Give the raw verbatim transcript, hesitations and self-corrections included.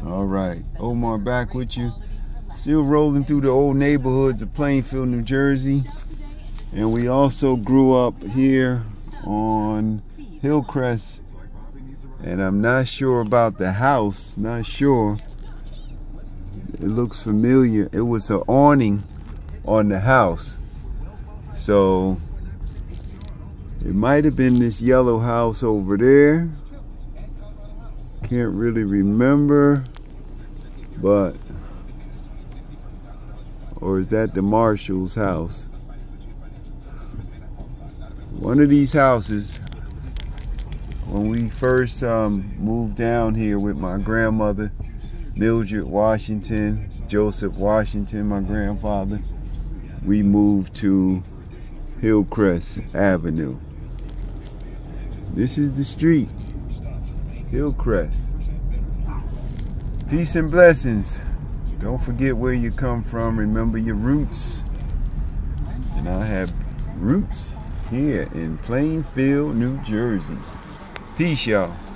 All right, Omar back with you. Still rolling through the old neighborhoods of Plainfield, New Jersey. And we also grew up here on Hillcrest. And I'm not sure about the house, not sure. It looks familiar. It was an awning on the house. So it might have been this yellow house over there. Can't really remember, but, or is that the Marshall's house? One of these houses, when we first um, moved down here with my grandmother, Mildred Washington, Joseph Washington, my grandfather, we moved to Hillcrest Avenue. This is the street, Hillcrest. Peace and blessings. Don't forget where you come from. Remember your roots. And I have roots here in Plainfield, New Jersey. Peace, y'all.